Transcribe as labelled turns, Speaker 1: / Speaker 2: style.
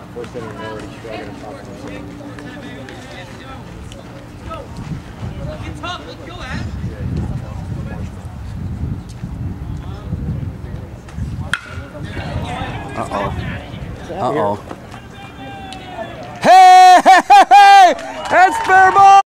Speaker 1: First inning, they're already struggling top of the
Speaker 2: Get tough, let's go, Ash.
Speaker 3: Uh-oh. Hey! That's fair ball!